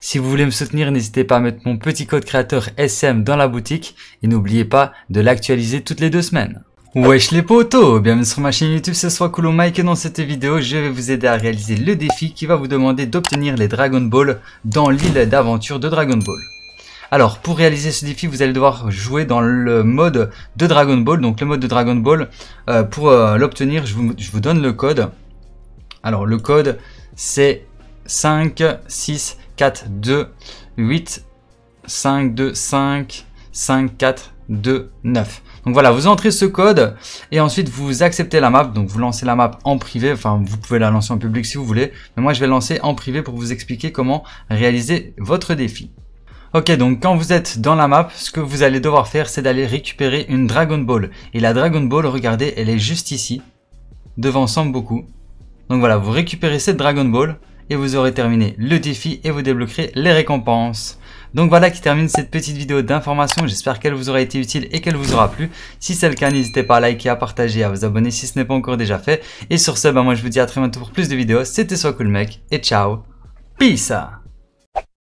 Si vous voulez me soutenir, n'hésitez pas à mettre mon petit code créateur SM dans la boutique et n'oubliez pas de l'actualiser toutes les 2 semaines. Wesh les potos, bienvenue sur ma chaîne YouTube, c'est Swakolo Mike et dans cette vidéo, je vais vous aider à réaliser le défi qui va vous demander d'obtenir les Dragon Ball dans l'île d'aventure de Dragon Ball. Alors, pour réaliser ce défi, vous allez devoir jouer dans le mode de Dragon Ball. Donc, le mode de Dragon Ball, pour l'obtenir, je vous donne le code. Alors, le code, c'est 5, 6, 4, 2, 8, 5, 2, 5, 5, 4, 2, 9. Donc voilà, vous entrez ce code et ensuite vous acceptez la map. Donc vous lancez la map en privé, enfin vous pouvez la lancer en public si vous voulez. Mais moi je vais lancer en privé pour vous expliquer comment réaliser votre défi. Ok, donc quand vous êtes dans la map, ce que vous allez devoir faire, c'est d'aller récupérer une Dragon Ball. Et la Dragon Ball, regardez, elle est juste ici, devant Samboku. Donc voilà, vous récupérez cette Dragon Ball et vous aurez terminé le défi et vous débloquerez les récompenses. Donc voilà qui termine cette petite vidéo d'information. J'espère qu'elle vous aura été utile et qu'elle vous aura plu. Si c'est le cas, n'hésitez pas à liker, à partager, à vous abonner si ce n'est pas encore déjà fait. Et sur ce, moi je vous dis à très bientôt pour plus de vidéos. C'était Swakolo Mike et ciao. Peace.